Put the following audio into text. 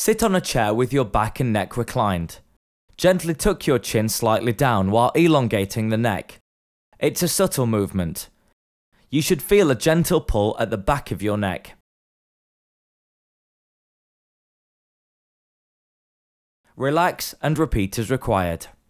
Sit on a chair with your back and neck reclined. Gently tuck your chin slightly down while elongating the neck. It's a subtle movement. You should feel a gentle pull at the back of your neck. Relax and repeat as required.